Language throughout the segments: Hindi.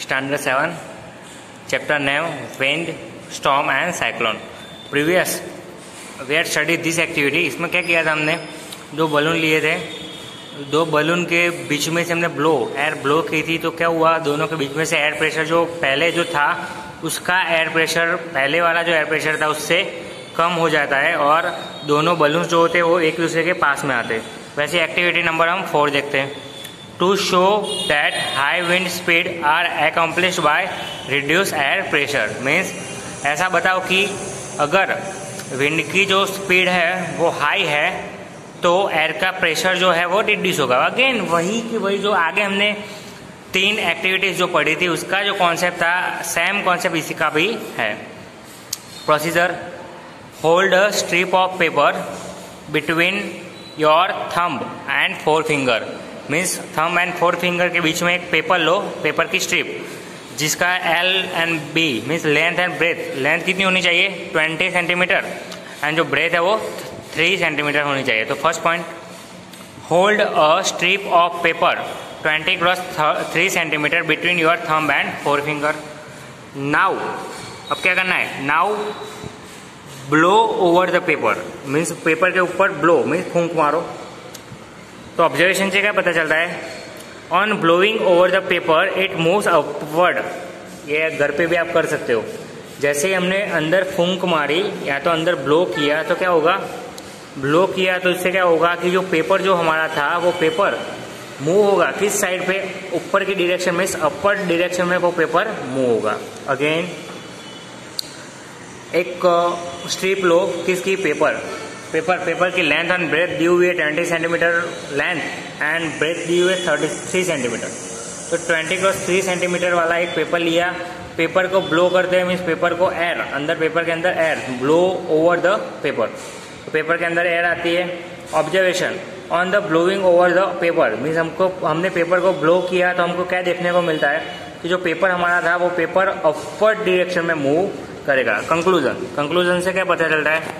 Standard 7, Chapter name Wind, Storm and Cyclone. Previous we had studied this activity. इसमें क्या किया था हमने, दो बलून लिए थे, दो बलून के बीच में से हमने एयर ब्लो की थी। तो क्या हुआ, दोनों के बीच में से एयर प्रेशर जो पहले जो था उसका एयर प्रेशर, पहले वाला जो एयर प्रेशर था उससे कम हो जाता है और दोनों बलून जो होते हैं वो एक दूसरे के पास में आते हैं। वैसे एक्टिविटी नंबर हम 4 देखते हैं। To show that high wind speed are accomplished by reduce air pressure. Means ऐसा बताओ कि अगर विंड की जो स्पीड है वो हाई है तो एयर का प्रेशर जो है वो रिड्यूस होगा। अगेन वही की वही जो आगे हमने 3 एक्टिविटीज जो पढ़ी थी उसका जो कॉन्सेप्ट था, सेम कॉन्सेप्ट इसी का भी है। Procedure, hold a strip of paper between your thumb and 4 finger. Means thumb and 4 finger के बीच में एक पेपर लो, पेपर की स्ट्रिप जिसका L and B means length and breadth. Length कितनी होनी चाहिए, 20 सेंटीमीटर, एंड जो ब्रेथ है वो 3 सेंटीमीटर होनी चाहिए। तो first point, hold a strip of paper 20 cross 3 centimetre between your thumb and 4 finger. Now अब क्या करना है, now blow over the paper. Means paper के ऊपर ब्लो मीन्स फूंक मारो। तो ऑब्जर्वेशन से क्या पता चलता है, on blowing over the paper it moves upward. ये घर पे भी आप कर सकते हो। जैसे ही हमने अंदर फूंक मारी या तो अंदर ब्लो किया तो क्या होगा, ब्लो किया तो इससे क्या होगा कि जो पेपर जो हमारा था वो पेपर मूव होगा किस साइड पे, ऊपर की डायरेक्शन में, अपर डायरेक्शन में वो पेपर मूव होगा। अगेन एक स्ट्रिप लो किसकी, पेपर की लेंथ एंड ब्रेथ दी हुई है 20 सेंटीमीटर लेंथ एंड ब्रेथ दी हुई है 33 सेंटीमीटर। तो 20 क्रॉस 3 सेंटीमीटर वाला एक पेपर लिया, पेपर को ब्लो करते हैं। मीन्स पेपर को एयर अंदर, पेपर के अंदर air blow over the paper, तो पेपर के अंदर एयर आती है। Observation, on the blowing over the paper means हमने पेपर को ब्लो किया तो हमको क्या देखने को मिलता है कि जो पेपर हमारा था वो पेपर अपवर्ड डायरेक्शन में मूव करेगा। कंक्लूजन से क्या पता चलता है,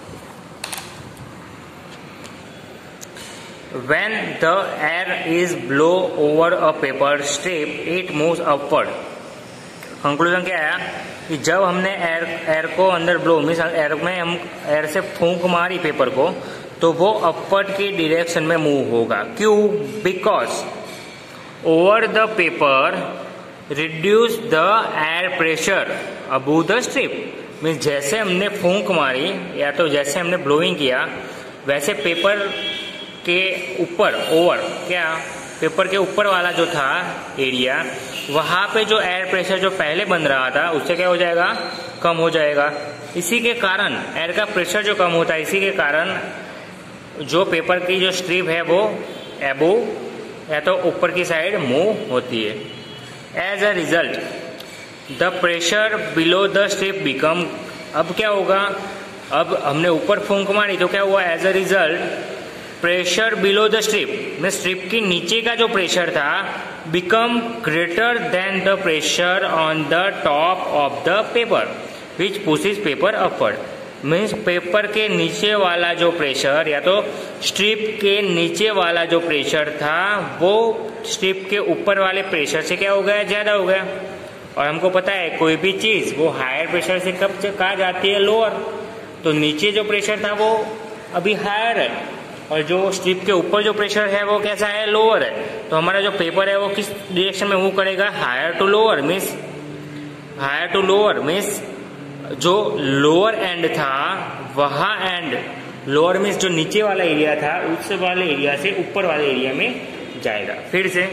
when the air is blow over a paper strip it moves upward। Conclusion क्या आया कि जब हमने एयर को अंदर ब्लो मीन्स एयर में हम एयर से फूंक मारी पेपर को तो वो अपवर्ड की डायरेक्शन में मूव होगा। क्यों, because over the paper reduce the air pressure above the strip. Means जैसे हमने फूंक मारी या तो जैसे हमने ब्लोइंग किया वैसे पेपर के ऊपर, ओवर क्या, पेपर के ऊपर वाला जो था एरिया, वहां पे जो एयर प्रेशर जो पहले बन रहा था उससे क्या हो जाएगा, कम हो जाएगा। इसी के कारण एयर का प्रेशर जो कम होता है, इसी के कारण जो पेपर की जो स्ट्रिप है वो एबोव या तो ऊपर की साइड मूव होती है। As a result the pressure below the strip become. अब क्या होगा, अब हमने ऊपर फूंक मारी तो क्या हुआ, as a result pressure below the strip में स्ट्रिप के नीचे का जो प्रेशर था become greater than the pressure on the top of the paper which pushes paper upward. Means paper के नीचे वाला जो प्रेशर या तो स्ट्रिप के नीचे वाला जो प्रेशर था वो स्ट्रिप के ऊपर वाले प्रेशर से क्या हो गया, ज्यादा हो गया। और हमको पता है कोई भी चीज वो हायर प्रेशर से कब कहा जाती है, लोअर। तो नीचे जो प्रेशर था वो अभी हायर है और जो स्ट्रिप के ऊपर जो प्रेशर है वो कैसा है, लोअर है। तो हमारा जो पेपर है वो किस डायरेक्शन में मूव करेगा, higher to lower. Means higher to lower means जो लोअर एंड था वहां एंड, लोअर मीन्स जो नीचे वाला एरिया था उस वाले एरिया से ऊपर वाले एरिया में जाएगा। फिर से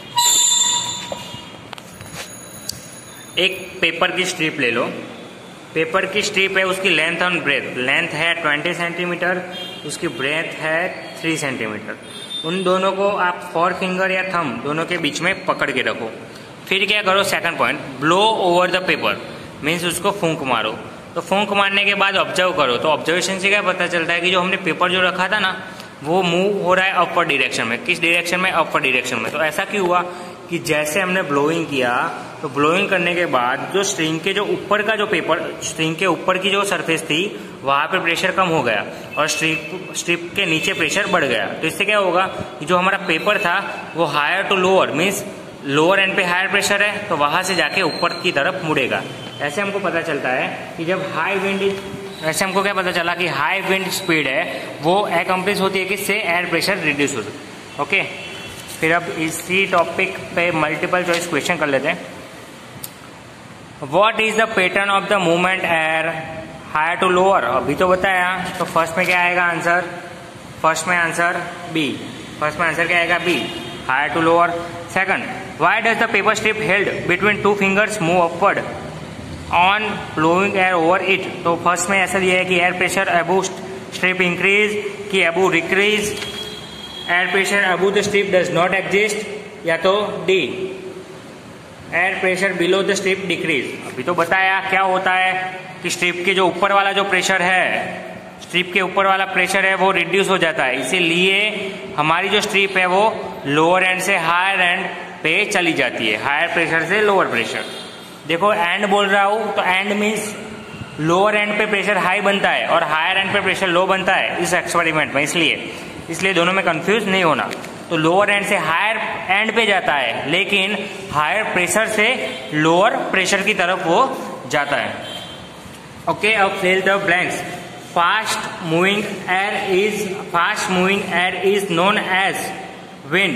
एक पेपर की स्ट्रिप ले लो, पेपर की स्ट्रिप है, उसकी लेंथ और ब्रेथ, लेंथ है 20 सेंटीमीटर, उसकी ब्रेथ है 3 सेंटीमीटर। उन दोनों को आप 4 फिंगर या थंब दोनों के बीच में पकड़ के रखो। फिर क्या करो, second point, blow over the paper means उसको फूंक मारो। तो फूंक मारने के बाद ऑब्जर्व करो। तो ऑब्जर्वेशन से क्या पता चलता है कि जो हमने पेपर जो रखा था ना वो मूव हो रहा है अपवर्ड डायरेक्शन में। किस डायरेक्शन में, अपवर्ड डायरेक्शन में। तो ऐसा क्यों हुआ कि जैसे हमने ब्लोइंग किया तो ब्लोइंग करने के बाद जो स्ट्रिंग के जो ऊपर का जो पेपर, स्ट्रिंग के ऊपर की जो सरफेस थी वहां पे प्रेशर कम हो गया और स्ट्रिप के नीचे प्रेशर बढ़ गया। तो इससे क्या होगा कि जो हमारा पेपर था वो higher to lower means lower end पे हायर प्रेशर है तो वहां से जाके ऊपर की तरफ मुड़ेगा। ऐसे हमको पता चलता है कि जब हाई विंड, ऐसे हमको क्या पता चला कि हाई विंड स्पीड है वो एकम्प्लिश होती है किससे, एयर प्रेशर रिड्यूस हो। ओके, फिर अब इसी टॉपिक पे मल्टीपल चॉइस क्वेश्चन कर लेते हैं। What is the pattern of the movement air higher to lower, अभी तो बताया। तो फर्स्ट में क्या आएगा आंसर, फर्स्ट में आंसर बी, फर्स्ट में आंसर क्या आएगा B, higher to lower. Second, why does the paper strip held between two fingers move upward on blowing air over it. तो फर्स्ट में ऐसा दिया है कि air pressure above strip increase कि above decrease, air pressure above the strip does not exist, या तो the air pressure below the strip decrease. अभी तो बताया क्या होता है कि स्ट्रिप के जो ऊपर वाला जो प्रेशर है, स्ट्रिप के ऊपर वाला प्रेशर है वो रिड्यूस हो जाता है, इसीलिए हमारी जो स्ट्रिप है वो लोअर एंड से हायर एंड पे चली जाती है, हायर प्रेशर से लोअर प्रेशर। देखो एंड बोल रहा हूं तो एंड मीन्स लोअर एंड पे प्रेशर हाई बनता है और हायर एंड पे प्रेशर लो बनता है इस एक्सपेरिमेंट में, इसलिए दोनों में कंफ्यूज नहीं होना। तो लोअर एंड से हायर एंड पे जाता है लेकिन हायर प्रेशर से लोअर प्रेशर की तरफ वो जाता है। ओके, अब fill the blanks. Fast moving air is known as wind.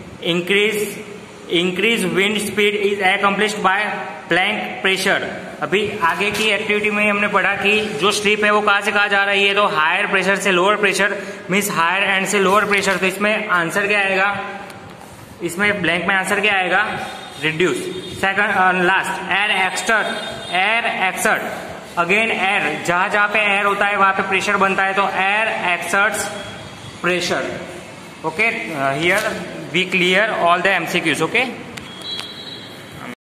Increase wind speed is accomplished by blank pressure. अभी आगे की एक्टिविटी में हमने पढ़ा कि जो स्ट्रिप है वो कहां से कहां जा रही है, तो हायर प्रेशर से lower pressure means higher end से लोअर प्रेशर। तो इसमें आंसर क्या आएगा, इसमें ब्लैंक में आंसर क्या आएगा, reduce. Second last, air exert, again air, जहां जहां पे एयर होता है वहां पे प्रेशर बनता है, तो air exerts pressure. Okay, here we clear all the MCQs। Okay.